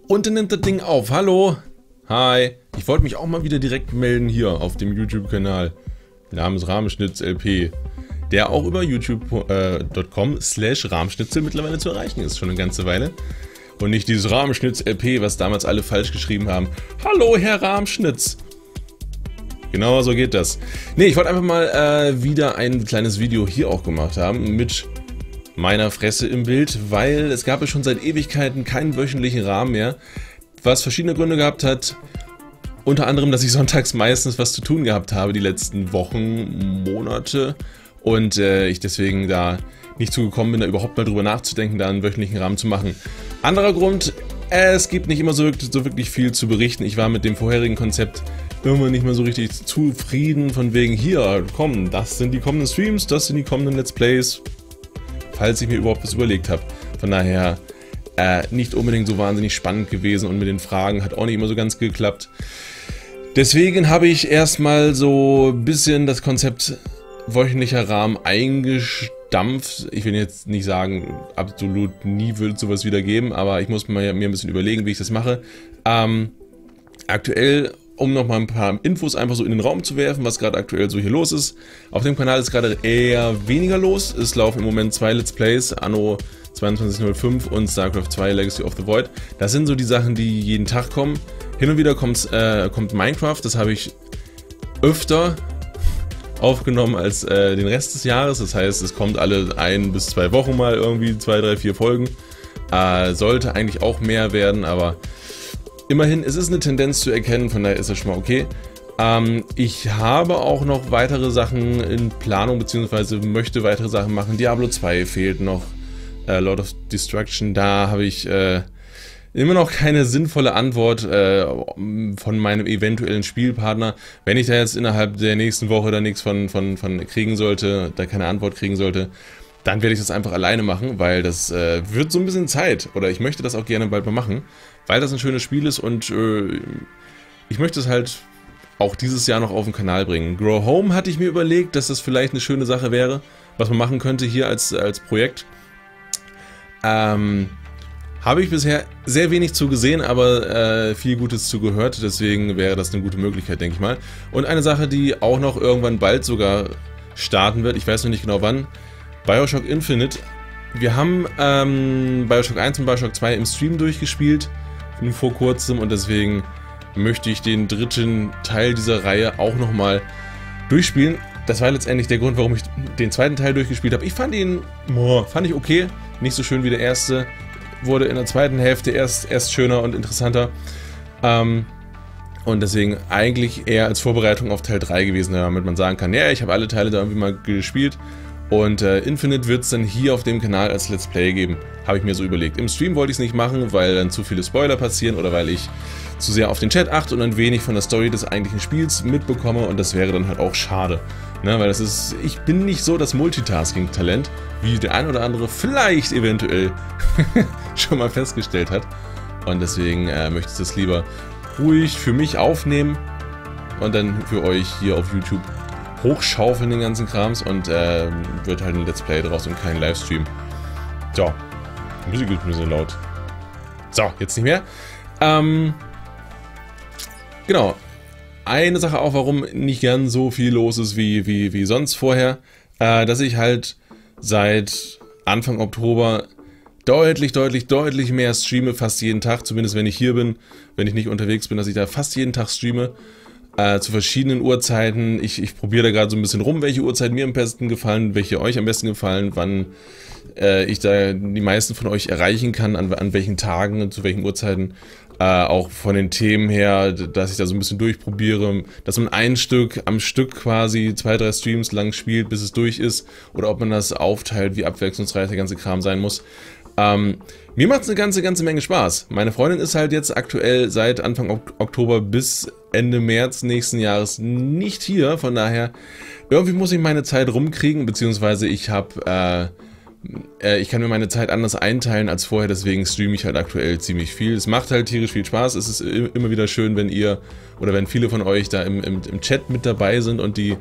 Und dann nimmt das Ding auf. Hallo. Hi. Ich wollte mich auch mal wieder direkt melden hier auf dem YouTube-Kanal namens Rahmschnitzel-LP, der auch über youtube.com/Rahmschnitzel mittlerweile zu erreichen ist, schon eine ganze Weile. Und nicht dieses Rahmschnitz-LP, was damals alle falsch geschrieben haben. Hallo, Herr Rahmschnitz. Genau so geht das. Ne, ich wollte einfach mal wieder ein kleines Video hier auch gemacht haben mit meiner Fresse im Bild, weil es gab ja schon seit Ewigkeiten keinen wöchentlichen Rahmen mehr, was verschiedene Gründe gehabt hat. Unter anderem, dass ich sonntags meistens was zu tun gehabt habe die letzten Wochen, Monate und ich deswegen da nicht zugekommen bin, da überhaupt mal drüber nachzudenken, da einen wöchentlichen Rahmen zu machen. Anderer Grund, es gibt nicht immer so wirklich viel zu berichten. Ich war mit dem vorherigen Konzept immer nicht mehr so richtig zufrieden, von wegen hier, komm, das sind die kommenden Streams, das sind die kommenden Let's Plays, falls ich mir überhaupt was überlegt habe. Von daher nicht unbedingt so wahnsinnig spannend gewesen und mit den Fragen hat auch nicht immer so ganz geklappt. Deswegen habe ich erstmal so ein bisschen das Konzept wöchentlicher Rahmen eingestampft. Ich will jetzt nicht sagen, absolut nie wird es sowas wieder geben, aber ich muss mir ein bisschen überlegen, wie ich das mache. Aktuell, um noch mal ein paar Infos einfach so in den Raum zu werfen, was gerade aktuell so hier los ist. Auf dem Kanal ist gerade eher weniger los. Es laufen im Moment 2 Let's Plays, Anno 2205 und StarCraft 2 Legacy of the Void. Das sind so die Sachen, die jeden Tag kommen. Hin und wieder kommt Minecraft, das habe ich öfter aufgenommen als den Rest des Jahres. Das heißt, es kommt alle 1 bis 2 Wochen mal irgendwie 2, 3, 4 Folgen. Sollte eigentlich auch mehr werden, aber immerhin, es ist eine Tendenz zu erkennen, von daher ist das schon mal okay. Ich habe auch noch weitere Sachen in Planung, beziehungsweise möchte weitere Sachen machen. Diablo 2 fehlt noch, Lord of Destruction, da habe ich immer noch keine sinnvolle Antwort von meinem eventuellen Spielpartner. Wenn ich da jetzt innerhalb der nächsten Woche da nichts von kriegen sollte, da keine Antwort kriegen sollte, dann werde ich das einfach alleine machen, weil das wird so ein bisschen Zeit, oder ich möchte das auch gerne bald mal machen, weil das ein schönes Spiel ist und ich möchte es halt auch dieses Jahr noch auf den Kanal bringen. Grow Home hatte ich mir überlegt, dass das vielleicht eine schöne Sache wäre, was man machen könnte hier als Projekt. Habe ich bisher sehr wenig zu gesehen, aber viel Gutes zu gehört, deswegen wäre das eine gute Möglichkeit, denke ich mal. Und eine Sache, die auch noch irgendwann bald sogar starten wird, ich weiß noch nicht genau wann, BioShock Infinite. Wir haben BioShock 1 und BioShock 2 im Stream durchgespielt, vor kurzem, und deswegen möchte ich den dritten Teil dieser Reihe auch nochmal durchspielen. Das war letztendlich der Grund, warum ich den zweiten Teil durchgespielt habe. Ich fand ihn, fand ich okay, nicht so schön wie der erste. Wurde in der zweiten Hälfte erst schöner und interessanter. Und deswegen eigentlich eher als Vorbereitung auf Teil 3 gewesen, damit man sagen kann, ja, ich habe alle Teile da irgendwie mal gespielt. Und Infinite wird es dann hier auf dem Kanal als Let's Play geben, habe ich mir so überlegt. Im Stream wollte ich es nicht machen, weil dann zu viele Spoiler passieren oder weil ich zu sehr auf den Chat achte und ein wenig von der Story des eigentlichen Spiels mitbekomme, und das wäre dann halt auch schade. Ne, weil das ist, ich bin nicht so das Multitasking-Talent, wie der ein oder andere vielleicht eventuell schon mal festgestellt hat. Und deswegen möchte ich das lieber ruhig für mich aufnehmen und dann für euch hier auf YouTube hochschaufeln, den ganzen Krams, und wird halt ein Let's Play draus und kein Livestream. So, die Musik ist ein bisschen laut. So, jetzt nicht mehr. Genau. Eine Sache auch, warum nicht ganz so viel los ist wie sonst vorher, dass ich halt seit Anfang Oktober deutlich mehr streame, fast jeden Tag, zumindest wenn ich hier bin, wenn ich nicht unterwegs bin, dass ich da fast jeden Tag streame, zu verschiedenen Uhrzeiten. Ich probiere da gerade so ein bisschen rum, welche Uhrzeiten mir am besten gefallen, welche euch am besten gefallen, wann ich da die meisten von euch erreichen kann, an welchen Tagen und zu welchen Uhrzeiten. Auch von den Themen her, dass ich da so ein bisschen durchprobiere, dass man ein Stück am Stück quasi 2, 3 Streams lang spielt, bis es durch ist, oder ob man das aufteilt, wie abwechslungsreich der ganze Kram sein muss. Mir macht es eine ganze Menge Spaß. Meine Freundin ist halt jetzt aktuell seit Anfang Oktober bis Ende März nächsten Jahres nicht hier, von daher irgendwie muss ich meine Zeit rumkriegen, beziehungsweise ich kann mir meine Zeit anders einteilen als vorher, deswegen streame ich halt aktuell ziemlich viel. Es macht halt tierisch viel Spaß. Es ist immer wieder schön, wenn ihr oder wenn viele von euch da im Chat mit dabei sind und die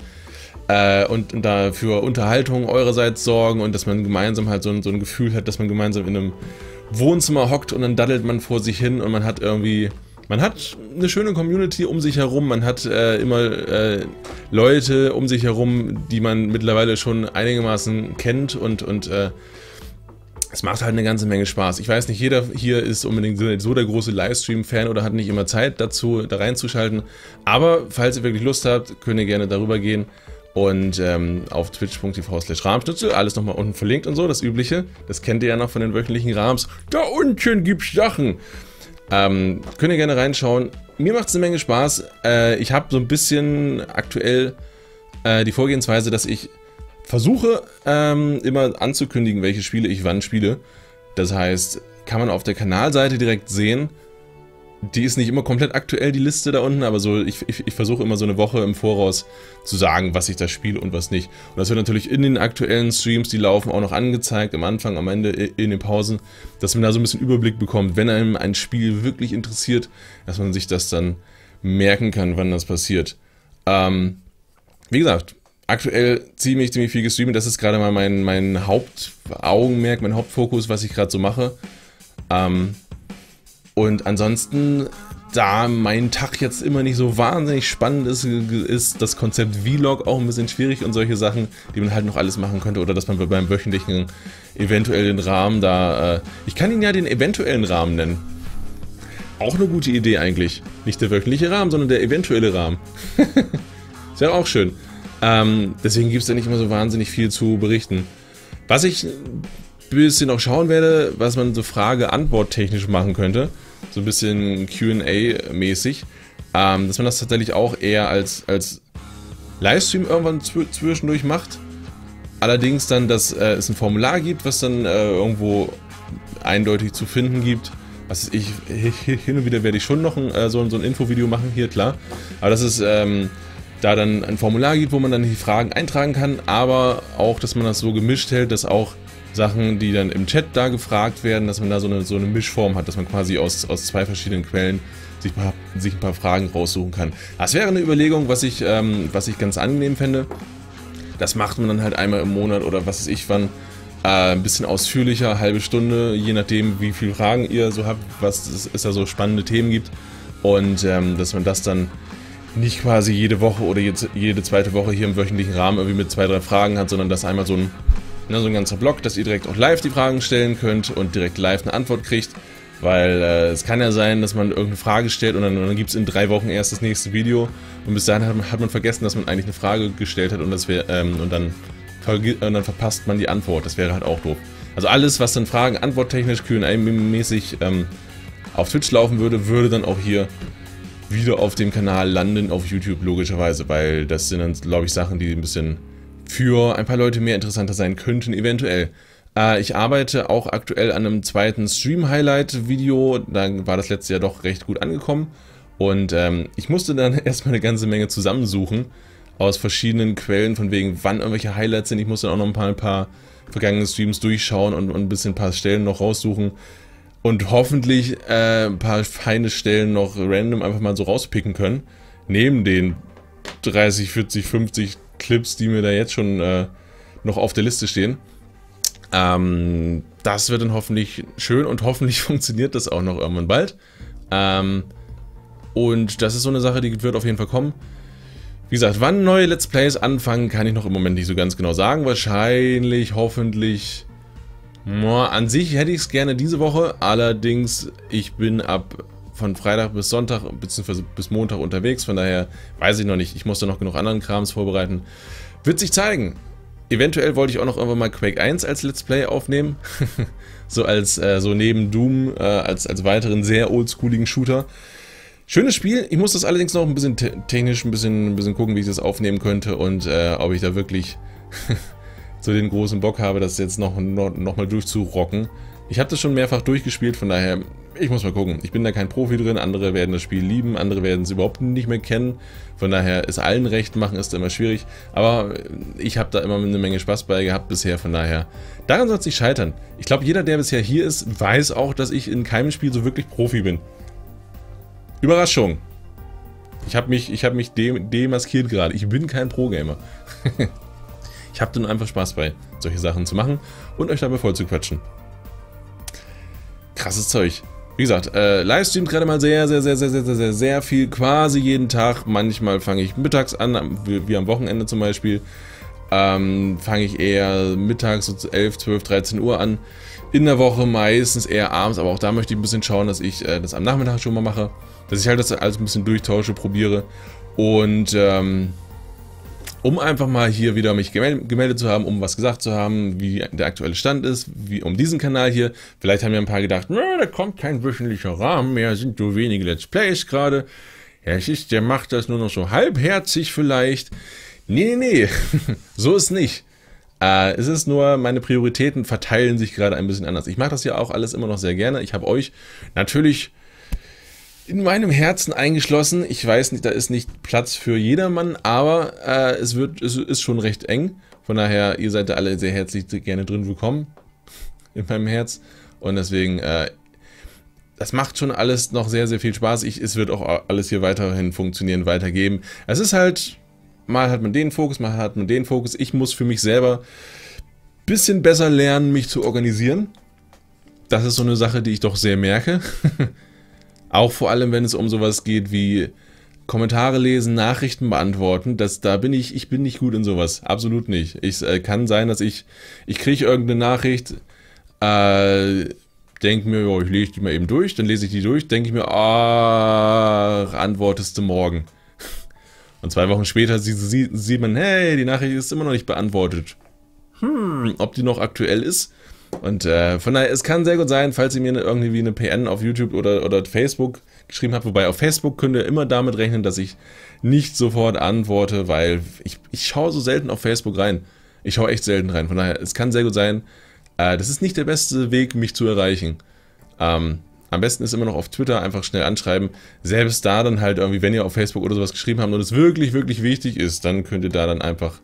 und da für Unterhaltung eurerseits sorgen und dass man gemeinsam halt so ein Gefühl hat, dass man gemeinsam in einem Wohnzimmer hockt und dann daddelt man vor sich hin und man hat irgendwie... Man hat eine schöne Community um sich herum, man hat immer Leute um sich herum, die man mittlerweile schon einigermaßen kennt und es macht halt eine ganze Menge Spaß. Ich weiß nicht, jeder hier ist unbedingt so der große Livestream-Fan oder hat nicht immer Zeit dazu, da reinzuschalten, aber falls ihr wirklich Lust habt, könnt ihr gerne darüber gehen und auf twitch.tv/Rahmschnitzel, alles nochmal unten verlinkt und so, das Übliche, das kennt ihr ja noch von den wöchentlichen Rahms. Da unten gibt's Sachen! Könnt ihr gerne reinschauen. Mir macht es eine Menge Spaß. Ich habe so ein bisschen aktuell die Vorgehensweise, dass ich versuche immer anzukündigen, welche Spiele ich wann spiele. Das heißt, kann man auf der Kanalseite direkt sehen. Die ist nicht immer komplett aktuell, die Liste da unten, aber so ich versuche immer so eine Woche im Voraus zu sagen, was ich da spiele und was nicht. Und das wird natürlich in den aktuellen Streams, die laufen, auch noch angezeigt, am Anfang, am Ende, in den Pausen, dass man da so ein bisschen Überblick bekommt, wenn einem ein Spiel wirklich interessiert, dass man sich das dann merken kann, wann das passiert. Wie gesagt, aktuell ziemlich viel gestreamt, das ist gerade mal mein Hauptaugenmerk, mein Hauptfokus, was ich gerade so mache. Und ansonsten, da mein Tag jetzt immer nicht so wahnsinnig spannend ist, ist das Konzept Vlog auch ein bisschen schwierig und solche Sachen, die man halt noch alles machen könnte. Oder dass man beim wöchentlichen eventuell den Rahmen da... ich kann ihn ja den eventuellen Rahmen nennen. Auch eine gute Idee eigentlich. Nicht der wöchentliche Rahmen, sondern der eventuelle Rahmen. Ist ja auch schön. Deswegen gibt es da nicht immer so wahnsinnig viel zu berichten. Was ich ein bisschen auch schauen werde, was man so Frage-Antwort technisch machen könnte. So ein bisschen Q&A-mäßig, dass man das tatsächlich auch eher als Livestream irgendwann zwischendurch macht. Allerdings dann, dass es ein Formular gibt, was dann irgendwo eindeutig zu finden gibt. Was ist hin und wieder werde ich schon noch so ein Infovideo machen, hier klar. Aber dass es da dann ein Formular gibt, wo man dann die Fragen eintragen kann, aber auch, dass man das so gemischt hält, dass auch Sachen, die dann im Chat da gefragt werden, dass man da so eine Mischform hat, dass man quasi aus zwei verschiedenen Quellen sich ein paar Fragen raussuchen kann. Das wäre eine Überlegung, was ich ganz angenehm fände. Das macht man dann halt einmal im Monat oder was weiß ich wann, ein bisschen ausführlicher, halbe Stunde, je nachdem wie viele Fragen ihr so habt, was es da so spannende Themen gibt und dass man das dann nicht quasi jede Woche oder jede zweite Woche hier im wöchentlichen Rahmen irgendwie mit 2, 3 Fragen hat, sondern dass einmal so ein ganzer Block, dass ihr direkt auch live die Fragen stellen könnt und direkt live eine Antwort kriegt, weil es kann ja sein, dass man irgendeine Frage stellt und dann gibt es in 3 Wochen erst das nächste Video und bis dahin hat man vergessen, dass man eigentlich eine Frage gestellt hat und dann verpasst man die Antwort, das wäre halt auch doof. Also alles, was dann Fragen-Antwort-technisch Q&A-mäßig auf Twitch laufen würde dann auch hier wieder auf dem Kanal landen, auf YouTube logischerweise, weil das sind dann, glaube ich, Sachen, die ein bisschen für ein paar Leute mehr interessanter sein könnten, eventuell. Ich arbeite auch aktuell an einem zweiten Stream-Highlight-Video, da war das letzte Jahr doch recht gut angekommen und ich musste dann erstmal eine ganze Menge zusammensuchen aus verschiedenen Quellen, von wegen wann irgendwelche Highlights sind. Ich musste dann auch noch ein paar vergangene Streams durchschauen und ein paar Stellen noch raussuchen und hoffentlich ein paar feine Stellen noch random einfach mal so rauspicken können, neben den 30, 40, 50 Clips, die mir da jetzt schon noch auf der Liste stehen. Das wird dann hoffentlich schön und hoffentlich funktioniert das auch noch irgendwann bald. Und das ist so eine Sache, die wird auf jeden Fall kommen. Wie gesagt, wann neue Let's Plays anfangen, kann ich noch im Moment nicht so ganz genau sagen. Wahrscheinlich, hoffentlich... An sich hätte ich es gerne diese Woche, allerdings ich bin von Freitag bis Sonntag bzw. bis Montag unterwegs, von daher weiß ich noch nicht, ich muss da noch genug anderen Krams vorbereiten. Wird sich zeigen. Eventuell wollte ich auch noch irgendwann mal Quake 1 als Let's Play aufnehmen, so neben Doom, als weiteren sehr oldschooligen Shooter. Schönes Spiel, ich muss das allerdings noch ein bisschen technisch ein bisschen gucken, wie ich das aufnehmen könnte und ob ich da wirklich... so den großen Bock habe, das jetzt noch mal durchzurocken. Ich habe das schon mehrfach durchgespielt, von daher, ich muss mal gucken. Ich bin da kein Profi drin, andere werden das Spiel lieben, andere werden es überhaupt nicht mehr kennen. Von daher, es allen recht machen ist immer schwierig, aber ich habe da immer eine Menge Spaß bei gehabt bisher, von daher, daran soll es nicht scheitern. Ich glaube, jeder, der bisher hier ist, weiß auch, dass ich in keinem Spiel so wirklich Profi bin. Überraschung! Ich habe mich demaskiert gerade. Ich bin kein Pro-Gamer. Ich habe dann einfach Spaß bei, solche Sachen zu machen und euch dabei voll zu quatschen. Krasses Zeug. Wie gesagt, Livestream gerade mal sehr viel, quasi jeden Tag. Manchmal fange ich mittags an, wie am Wochenende zum Beispiel. Fange ich eher mittags so 11, 12, 13 Uhr an. In der Woche meistens eher abends, aber auch da möchte ich ein bisschen schauen, dass ich das am Nachmittag schon mal mache. Dass ich halt das alles ein bisschen durchtausche, probiere. Und um einfach mal hier wieder mich gemeldet zu haben, um was gesagt zu haben, wie der aktuelle Stand ist, wie um diesen Kanal hier. Vielleicht haben ja ein paar gedacht, da kommt kein wöchentlicher Rahmen mehr, sind so wenige Let's Plays gerade. Ja, der macht das nur noch so halbherzig vielleicht. Nee, so ist nicht. Es ist nur, meine Prioritäten verteilen sich gerade ein bisschen anders. Ich mache das ja auch alles immer noch sehr gerne. Ich habe euch natürlich in meinem Herzen eingeschlossen. Ich weiß nicht, da ist nicht Platz für jedermann, aber es ist schon recht eng. Von daher, ihr seid da alle sehr herzlich gerne drin willkommen in meinem Herz. Und deswegen, das macht schon alles noch sehr viel Spaß. Es wird auch alles hier weiterhin funktionieren, weitergeben. Es ist halt, mal hat man den Fokus, mal hat man den Fokus. Ich muss für mich selber ein bisschen besser lernen, mich zu organisieren. Das ist so eine Sache, die ich doch sehr merke. Auch vor allem, wenn es um sowas geht wie Kommentare lesen, Nachrichten beantworten, ich bin nicht gut in sowas. Absolut nicht. Kann sein, dass ich kriege irgendeine Nachricht, denke mir, jo, ich lese die mal eben durch, dann lese ich die durch, denke ich mir, antwortest du morgen. Und 2 Wochen später sieht man, hey, die Nachricht ist immer noch nicht beantwortet. Ob die noch aktuell ist? Und von daher, es kann sehr gut sein, falls ihr mir irgendwie eine PN auf YouTube oder Facebook geschrieben habt, wobei auf Facebook könnt ihr immer damit rechnen, dass ich nicht sofort antworte, weil ich schaue so selten auf Facebook rein. Ich schaue echt selten rein, von daher, es kann sehr gut sein, das ist nicht der beste Weg, mich zu erreichen. Am besten ist immer noch auf Twitter einfach schnell anschreiben, selbst da dann halt irgendwie, wenn ihr auf Facebook oder sowas geschrieben habt und es wirklich wichtig ist, dann könnt ihr da dann einfach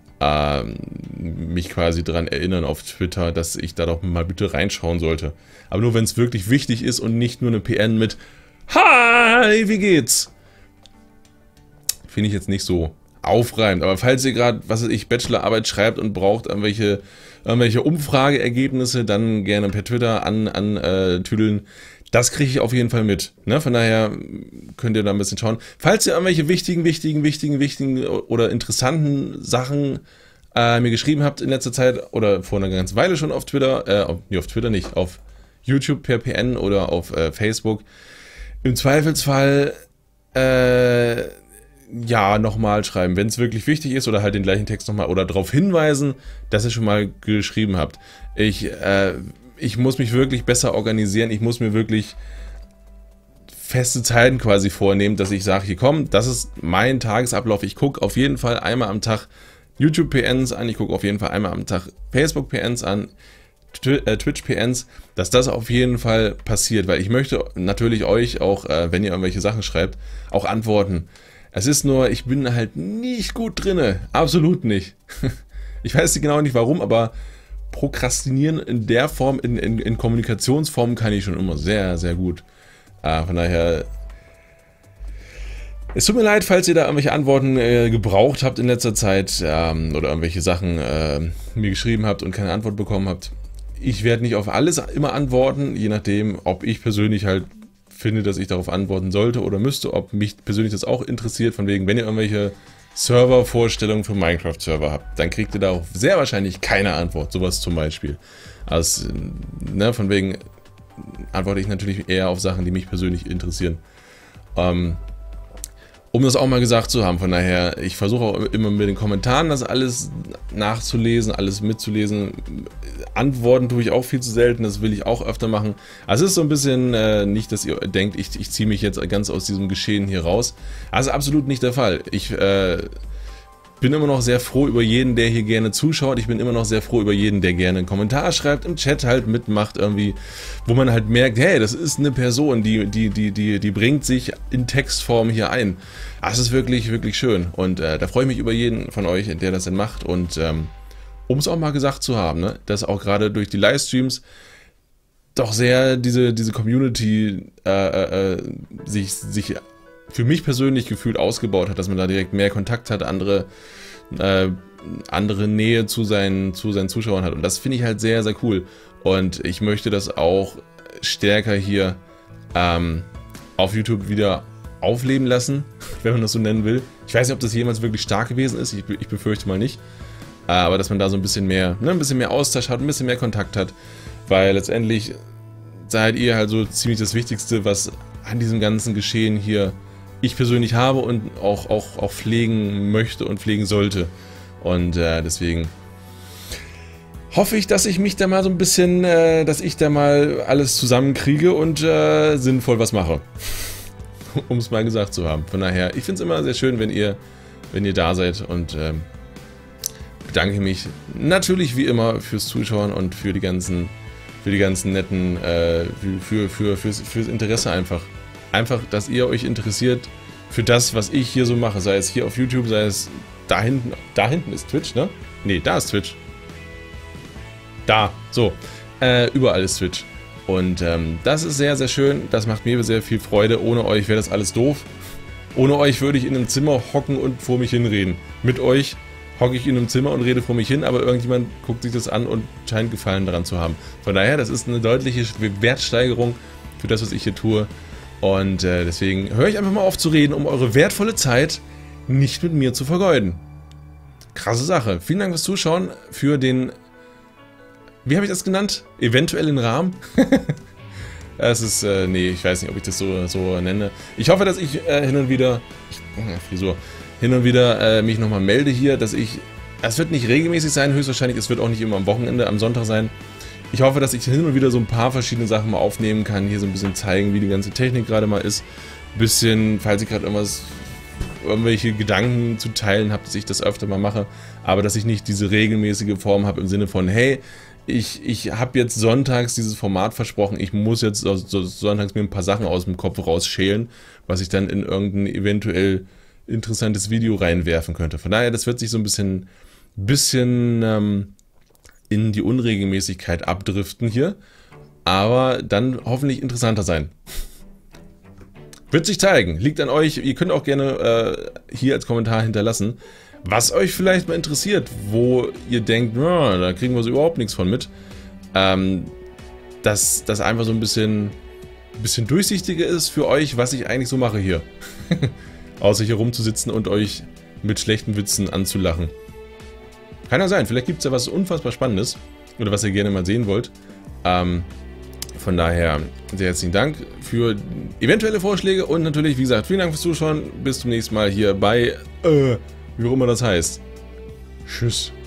mich quasi daran erinnern auf Twitter, dass ich da doch mal bitte reinschauen sollte. Aber nur wenn es wirklich wichtig ist und nicht nur eine PN mit Hi, wie geht's? Finde ich jetzt nicht so aufreibend. Aber falls ihr gerade, was weiß ich, Bachelorarbeit schreibt und braucht irgendwelche Umfrageergebnisse, dann gerne per Twitter antüdeln. Das kriege ich auf jeden Fall mit. Ne? Von daher könnt ihr da ein bisschen schauen. Falls ihr irgendwelche wichtigen oder interessanten Sachen mir geschrieben habt in letzter Zeit oder vor einer ganzen Weile schon auf Twitter, auf Twitter nicht, auf YouTube per PN oder auf Facebook, im Zweifelsfall ja, nochmal schreiben, wenn es wirklich wichtig ist oder halt den gleichen Text nochmal oder darauf hinweisen, dass ihr schon mal geschrieben habt. Ich muss mich wirklich besser organisieren, ich muss mir wirklich feste Zeiten quasi vornehmen, dass ich sage, hier komm, das ist mein Tagesablauf, ich gucke auf jeden Fall einmal am Tag YouTube-PNs an, ich gucke auf jeden Fall einmal am Tag Facebook-PNs an, Twitch-PNs, dass das auf jeden Fall passiert, weil ich möchte natürlich euch auch, wenn ihr irgendwelche Sachen schreibt, auch antworten. Es ist nur, ich bin halt nicht gut drinne, absolut nicht. Ich weiß genau nicht warum, aber Prokrastinieren in der Form, in Kommunikationsformen kann ich schon immer sehr gut. Von daher, es tut mir leid, falls ihr da irgendwelche Antworten gebraucht habt in letzter Zeit oder irgendwelche Sachen mir geschrieben habt und keine Antwort bekommen habt. Ich werde nicht auf alles immer antworten, je nachdem, ob ich persönlich halt finde, dass ich darauf antworten sollte oder müsste, ob mich persönlich das auch interessiert, von wegen, wenn ihr irgendwelche Servervorstellungen für Minecraft-Server habt, dann kriegt ihr darauf sehr wahrscheinlich keine Antwort, sowas zum Beispiel. Also, ne, von wegen antworte ich natürlich eher auf Sachen, die mich persönlich interessieren. Um das auch mal gesagt zu haben, von daher, ich versuche auch immer mit den Kommentaren das alles nachzulesen, alles mitzulesen. Antworten tue ich auch viel zu selten, das will ich auch öfter machen. Also es ist so ein bisschen nicht, dass ihr denkt, ich ziehe mich jetzt ganz aus diesem Geschehen hier raus. Also absolut nicht der Fall. Ich bin immer noch sehr froh über jeden, der hier gerne zuschaut. Ich bin immer noch sehr froh über jeden, der gerne einen Kommentar schreibt, im Chat halt mitmacht irgendwie, wo man halt merkt, hey, das ist eine Person, die bringt sich in Textform hier ein. Das ist wirklich schön und da freue ich mich über jeden von euch, der das denn macht und um es auch mal gesagt zu haben, ne, dass auch gerade durch die Livestreams doch sehr diese Community sich für mich persönlich gefühlt ausgebaut hat, dass man da direkt mehr Kontakt hat, andere Nähe zu seinen Zuschauern hat. Und das finde ich halt sehr, sehr cool. Und ich möchte das auch stärker hier auf YouTube wieder aufleben lassen, wenn man das so nennen will. Ich weiß nicht, ob das jemals wirklich stark gewesen ist. Ich befürchte mal nicht. Aber dass man da so ein bisschen mehr Austausch hat, ein bisschen mehr Kontakt hat. Weil letztendlich seid ihr halt so ziemlich das Wichtigste, was an diesem ganzen Geschehen hier ich persönlich habe und auch pflegen möchte und pflegen sollte. Und deswegen hoffe ich, dass ich mich da mal so ein bisschen, dass ich da mal alles zusammenkriege und sinnvoll was mache. Um es mal gesagt zu haben. Von daher, ich finde es immer sehr schön, wenn ihr da seid und bedanke mich natürlich wie immer fürs Zuschauen und für die ganzen netten, fürs Interesse einfach. Einfach, dass ihr euch interessiert für das, was ich hier so mache. Sei es hier auf YouTube, sei es da hinten ist Twitch, ne? Ne, da ist Twitch. Da, so. Überall ist Twitch. Und das ist sehr, sehr schön. Das macht mir sehr viel Freude. Ohne euch wäre das alles doof. Ohne euch würde ich in einem Zimmer hocken und vor mich hinreden. Mit euch hocke ich in einem Zimmer und rede vor mich hin, aber irgendjemand guckt sich das an und scheint Gefallen daran zu haben. Von daher, das ist eine deutliche Wertsteigerung für das, was ich hier tue. Und deswegen höre ich einfach mal auf zu reden, um eure wertvolle Zeit nicht mit mir zu vergeuden. Krasse Sache. Vielen Dank fürs Zuschauen, für den, wie habe ich das genannt? Eventuellen Rahmen? Es ist, nee, ich weiß nicht, ob ich das so nenne. Ich hoffe, dass ich hin und wieder mich nochmal melde hier, dass es wird nicht regelmäßig sein, höchstwahrscheinlich, es wird auch nicht immer am Wochenende, am Sonntag sein. Ich hoffe, dass ich hin und wieder so ein paar verschiedene Sachen mal aufnehmen kann, hier so ein bisschen zeigen, wie die ganze Technik gerade mal ist. Ein bisschen, falls ich gerade irgendwelche Gedanken zu teilen habe, dass ich das öfter mal mache, aber dass ich nicht diese regelmäßige Form habe im Sinne von, hey, ich habe jetzt sonntags dieses Format versprochen, ich muss jetzt sonntags mir ein paar Sachen aus dem Kopf rausschälen, was ich dann in irgendein eventuell interessantes Video reinwerfen könnte. Von daher, das wird sich so ein bisschen in die Unregelmäßigkeit abdriften hier, aber dann hoffentlich interessanter sein. Wird sich zeigen, liegt an euch. Ihr könnt auch gerne hier als Kommentar hinterlassen, was euch vielleicht mal interessiert, wo ihr denkt, na, da kriegen wir so überhaupt nichts von mit. Dass das einfach so ein bisschen durchsichtiger ist für euch, was ich eigentlich so mache hier. Außer hier rumzusitzen und euch mit schlechten Witzen anzulachen. Kann ja sein, vielleicht gibt es ja was unfassbar Spannendes oder was ihr gerne mal sehen wollt. Von daher sehr herzlichen Dank für eventuelle Vorschläge und natürlich, wie gesagt, vielen Dank fürs Zuschauen. Bis zum nächsten Mal hier bei, wie auch immer das heißt. Tschüss.